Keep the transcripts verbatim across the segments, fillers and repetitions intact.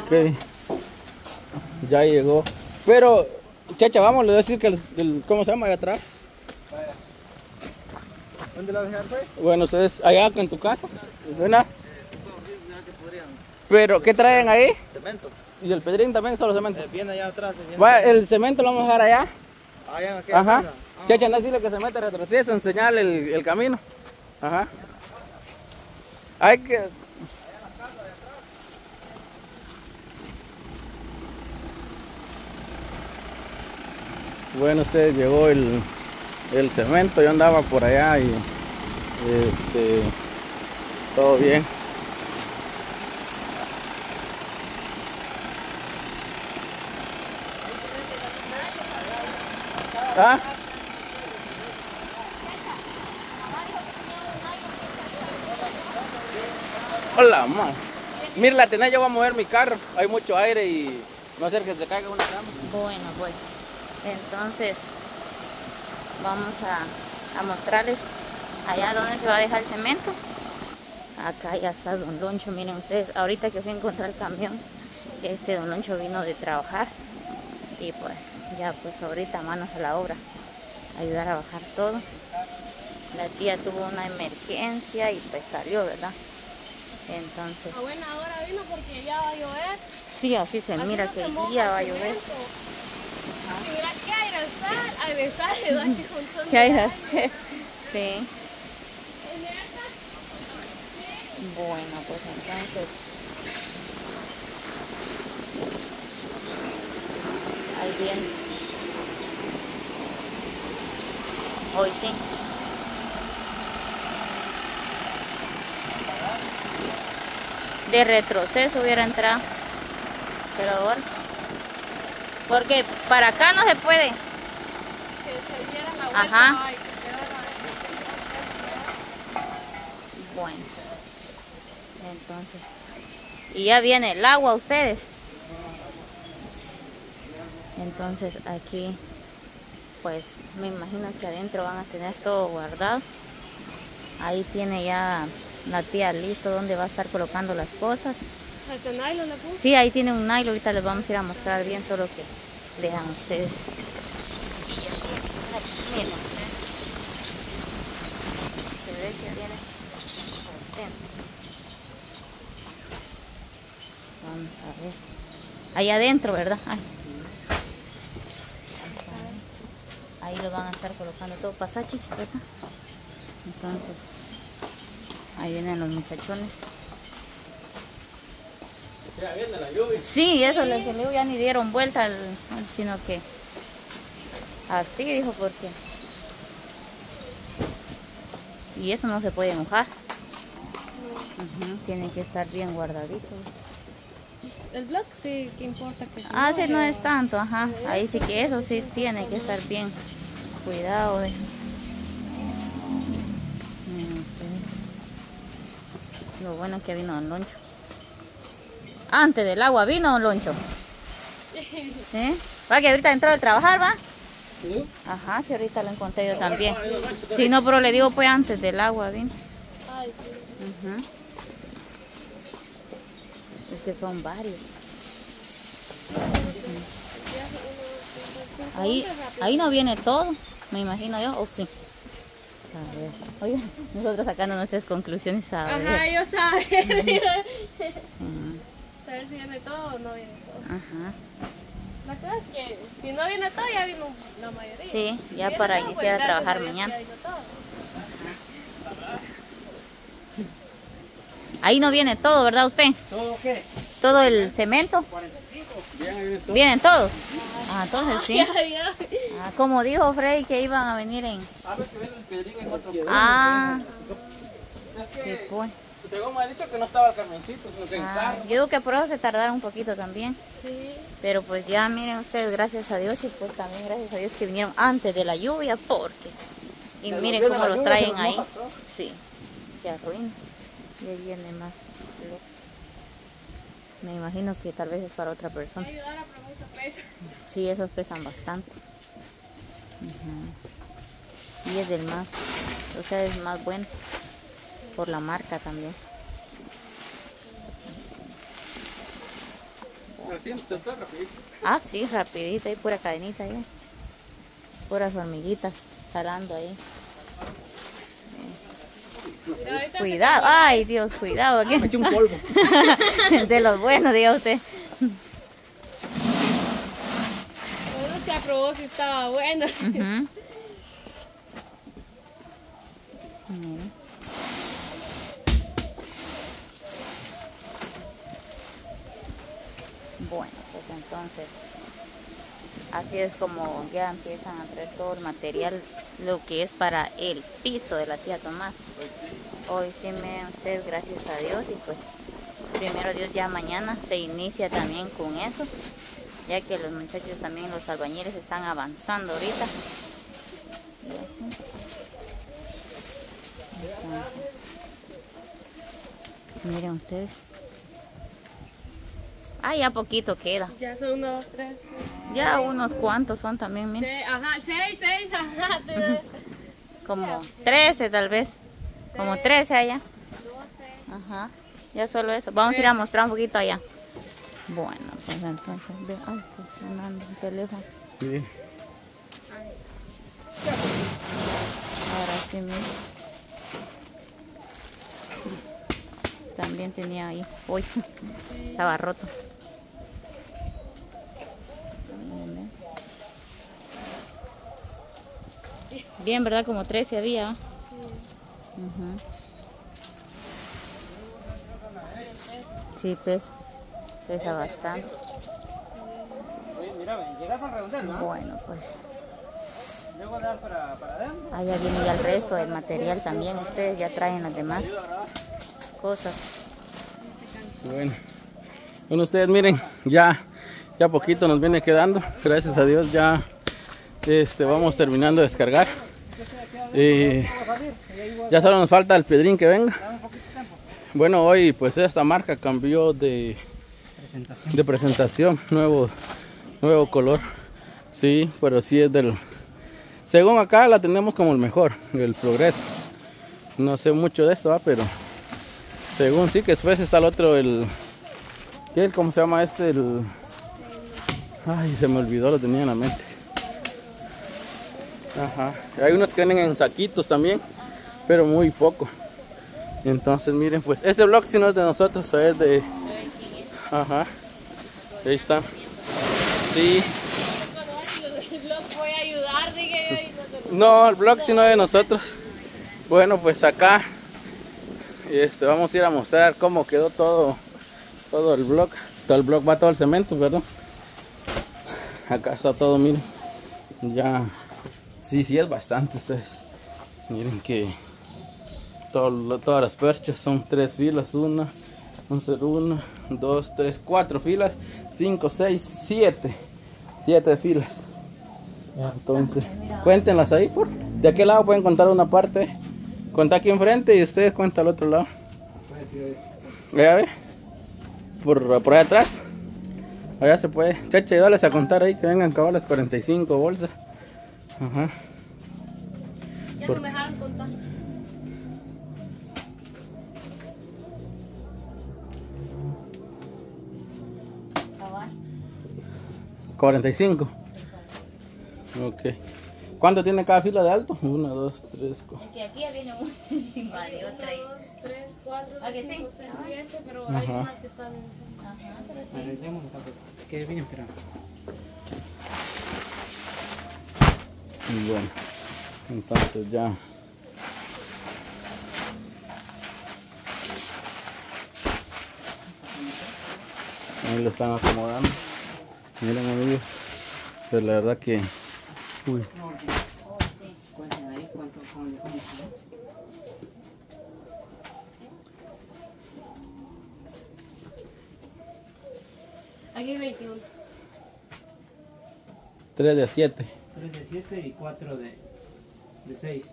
Ok. Ya llegó. Pero, chacha, vamos, le voy a decir que el, el- ¿cómo se llama allá atrás? ¿Dónde la dejar, fue? Bueno, ustedes allá en tu casa. ¿Verdad? Pero, ¿qué traen ahí? Cemento. Y el pedrín también, solo cemento. Eh, viene allá atrás. Viene Va, el cemento lo vamos a dejar allá. allá en aquella Ajá. casa. Ah, Chacha, anda a decirle que se mete retroceso, enseñarle el, el camino. Ajá. Hay que... Bueno, ustedes llegó el, el cemento, yo andaba por allá y este, todo bien. ¿Ah? Hola, mamá. Mira, la tenés, yo voy a mover mi carro. Hay mucho aire y no hacer que se caiga una cama. Bueno, pues entonces vamos a, a mostrarles allá donde se va a dejar el cemento. Acá ya está Don Loncho, miren ustedes, ahorita que fui a encontrar el camión, este Don Loncho vino de trabajar y pues ya pues ahorita manos a la obra, ayudar a bajar todo. La tía tuvo una emergencia y pues salió, ¿verdad? Entonces... A buena hora vino porque ya va a llover. Sí, así se Así mira no que se el moja día va a el llover. cemento. Y mira que agresar, agresar le da que un montón ¿Qué hay de de años. hacer? Sí. En esta, Bueno, pues entonces ahí viene. Hoy sí. De retroceso hubiera entrado. Pero ahora. Porque para acá no se puede. que se diera la vuelta. Ajá. Ay, que quedara Bueno. Entonces. Y ya viene el agua a ustedes. Entonces aquí, pues me imagino que adentro van a tener todo guardado. Ahí tiene ya la tía listo donde va a estar colocando las cosas. hasta nylon le puse. Sí, ahí tiene un nylon, ahorita les vamos a ir a mostrar bien, solo que vean ustedes. Y ya viene, miren, se ve que viene potente. Vamos a ver. Ahí adentro, ¿verdad? Ay. Ahí lo van a estar colocando todo. Pasachis, pasa. Entonces, ahí vienen los muchachones. Ya viene la lluvia. Sí, eso les digo, ya ni dieron vuelta, al, sino que así dijo porque. Y eso no se puede mojar. Ujú, tiene que estar bien guardadito. El bloque sí, que importa que Ah, sí, no es tanto, ajá. Ahí sí que eso sí tiene que estar bien cuidado de. Miren ustedes. Lo bueno que vino Don Loncho. Antes del agua vino Don Loncho. ¿Sí? ¿Va que ahorita entró de trabajar, va? ¿Sí? Ajá, sí, ahorita lo encontré yo también. Sí, no, pero le digo pues antes del agua vino. Ay, sí. Ujú. Es que son varios. Ahí, ahí no viene todo, me imagino yo, o sí. A ver, oiga, nosotros sacando nuestras conclusiones a ver. Ajá, yo saber. Mm, Saber si viene todo o no viene todo. Ajá. La cosa es que si no viene todo, ya vino la mayoría. Sí, Si ya viene para todo, iniciar a gracias trabajar Dios que mañana. ya vino todo. Ahí no viene todo, ¿verdad usted? ¿Todo qué? Todo el cemento. Bien, ahí viene todo. ¿Vienen todos? Ah, entonces sí. Ya, ya. Ah, como dijo Freddy que iban a venir en... A ver que viene el pedrín en otro. Ah, Es sí, que, pues. según me ha dicho que no estaba el camioncito, sino que en Ah, carro. yo digo que por eso se tardaron un poquito también. Sí. Pero pues ya miren ustedes, gracias a Dios y pues también gracias a Dios que vinieron antes de la lluvia porque... Y Se miren nos cómo viene la los lluvia, traen se nos ahí. moja todo. Sí, se arruina. Y ahí viene más. Me imagino que tal vez es para otra persona. Me ayudara, pero mucho peso. Sí, esos pesan bastante. Ujú. Y es del más, o sea, es más bueno por la marca también. reciente, está rapidito. Ah, sí, rapidita y pura cadenita ahí. Puras hormiguitas salando ahí. Mira, ahorita Cuidado, ay Dios, cuidado. Me eché un polvo. De los buenos, diga usted. uno se aprobó si estaba bueno. Ujú. Mira. Bueno, pues entonces así es como ya empiezan a traer todo el material, lo que es para el piso de la tía Tomás. Hoy sí me ustedes, gracias a Dios, y pues primero Dios ya mañana se inicia también con eso, ya que los muchachos también, los albañiles, están avanzando ahorita. Y así. Entonces, miren ustedes. Ah, ya poquito queda. Ya son uno, dos, tres. Ya unos cuantos son también, miren. Seis, ajá, seis, seis, ajá. te- Como trece tal vez. Como trece allá. doce. Ajá. Ya solo eso. Vamos a ir a mostrar un poquito allá. Bueno, pues entonces. Ve, ay, está sonando el teléfono. Sí. Ahora sí, miren. También tenía ahí. Uy, estaba roto. Miren, ve. Bien, ¿verdad? Como trece había. Ujú. Sí, pesa. Pesa bastante. Mira, llegas a redondear, ¿no? Bueno, pues Luego dar para, para adentro. allá viene ya el resto del material también. Ustedes ya traen las demás cosas. Bueno, bueno, ustedes miren, ya, ya poquito nos viene quedando. Gracias a Dios ya este, vamos terminando de descargar. Eh, ya solo nos falta el piedrín que venga. Bueno, hoy pues esta marca cambió de Presentación. de presentación, nuevo nuevo color. Sí, pero sí es del, según acá la tenemos como el mejor, el Progreso. No sé mucho de esto, ¿va? Pero según sí, que después está el otro, el, ¿qué es? ¿Cómo se llama este? El, ay, se me olvidó, lo tenía en la mente. Ajá. Hay unos que vienen en saquitos también, pero muy poco. Entonces miren, pues este blog si no es de nosotros, es de, ajá, ahí está. Sí. El blog voy a ayudar, dije yo. Y no te- No, el blog si no es de nosotros. Bueno, pues acá este, vamos a ir a mostrar cómo quedó todo todo el blog. Todo el blog va todo el cemento, ¿verdad? Acá está todo, miren. Ya, sí, sí es bastante ustedes. Miren que todo, todas las perchas son tres filas, una, una, dos, tres, cuatro filas, cinco, seis, siete, siete filas. Entonces, cuéntenlas ahí, por de aquel lado pueden contar una parte, contar aquí enfrente y ustedes cuentan al otro lado. ¿Ya ve? Por, por allá atrás, allá se puede. Chacha, ayúdales a contar ahí que vengan cabal las cuarenta y cinco bolsas. Ajá. Ya Por- no me dejaron contar. cuarenta y cinco. Ok. ¿Cuánto tiene cada fila de alto? Una, dos, tres, cuatro. Es que aquí ya viene una encima de otra. uno, dos, tres, cuatro, ¿Ah, que sí? cinco, seis, siete, pero Ajá. hay unas que están en Ajá, pero sí. Arreglémoslo para que quede bien, pero. Y bueno, entonces ya. Ahí lo están acomodando. Miren amigos, pues la verdad que... Uy, Cuenten ahí cuánto con el comienzo. Aquí hay veintiuno. tres de a siete. tres de siete y cuatro de, de seis.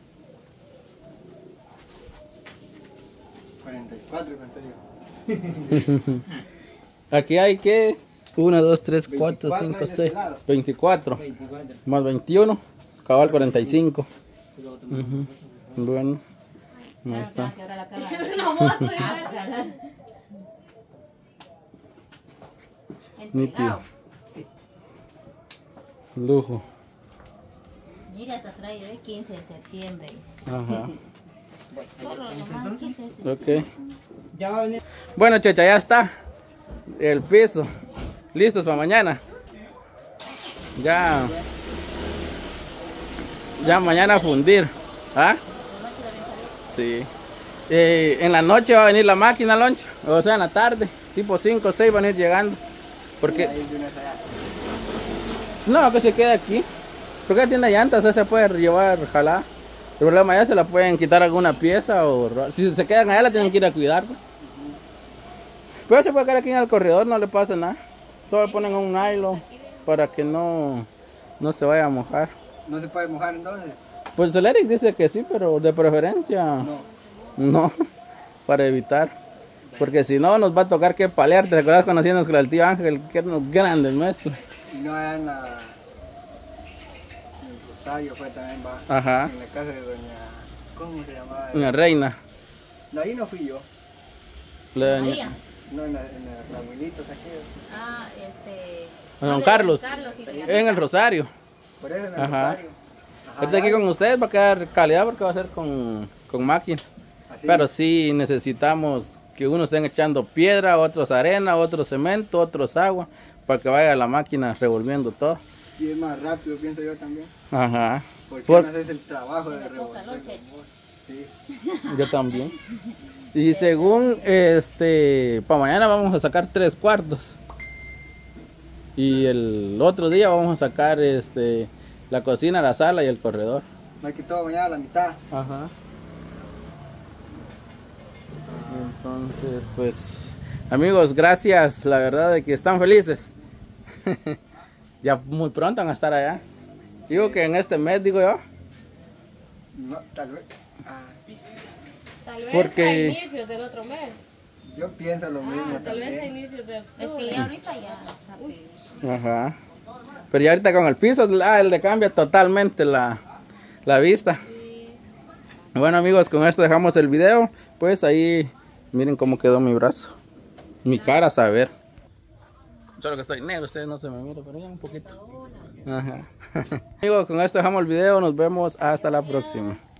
cuarenta y cuatro, cuarenta y uno. Aquí hay que... uno, dos, tres, cuatro, veinticuatro cinco, hay de seis, este lado. veinticuatro. veinticuatro. Más veintiuno, cabal cuarenta y cinco. Se lo voy a tomar. Ujú. Bueno, ahí está. Que ahora la cámara. Una moto. Ah, claro. Entregado. Sí. Lujo. Mira, hasta trae de quince de septiembre. Ajá. Solo nomás quince de septiembre. Ok. Ya va a venir. Bueno, Checha, ya está. El piso. Listos para mañana. Ya. Ya mañana a fundir. ¿Ah? Sí. Eh, en la noche va a venir la máquina, Loncho. O sea, en la tarde. Tipo cinco o seis van a ir llegando. Porque... Ahí de una allá. No, que se quede aquí. Porque tiene llantas, o sea, se puede llevar, jalar. El problema ya se la pueden quitar alguna pieza o... ro- Si se quedan allá la tienen que ir a cuidar. Pues. Pero se puede quedar aquí en el corredor, no le pasa nada. Solo le ponen un nylon para que no, no se vaya a mojar. No se puede mojar entonces. Pues el Eric dice que sí, pero de preferencia No. no, para evitar. Porque si no nos va a tocar que palear. ¿Te recuerdas cuando hacíamos con el tío Ángel? Que eran unos grandes nuestros. Y no allá en la... En el Rosario fue también, va. Ajá. En la casa de doña... ¿Cómo se llamaba? Una reina. No, ahí no fui yo. La- María. No, en la, en la Ramuelitos aquellos. Ah, este... Don ah, de Carlos. Carlos y doña En el Rosario. Por eso en el Ajá. Rosario. Ajá, Este aquí allá. con ustedes va a quedar calidad porque va a ser con, con máquina. Así. Pero sí necesitamos que unos estén echando piedra, otros arena, otros cemento, otros agua, para que vaya la máquina revolviendo todo. Y es más rápido, pienso yo también. Ajá. Porque Por- no haces el trabajo de Poca revolver. noche. Sí. Yo también. Y según este, para mañana vamos a sacar tres cuartos. Y el otro día vamos a sacar este, la cocina, la sala y el corredor. Más que todo mañana a la mitad. Ajá. Entonces, pues, amigos, gracias, la verdad de que están felices. Ya muy pronto van a estar allá. Digo que en este mes, digo yo. No, tal vez. Ah, Tal vez Porque- a inicios del otro mes. yo pienso lo mismo Ah, tal vez a también. inicios de Es que octubre. ya ahorita ya rápido. Ajá. Pero ya ahorita con el piso, ah, le cambia totalmente la, la vista. Bueno, amigos, con esto dejamos el video. Pues ahí, miren cómo quedó mi brazo. Mi cara, a saber. Solo que estoy negro, ustedes no se me miran, pero ya un poquito. Ajá. Amigos, con esto dejamos el video. Nos vemos hasta la próxima.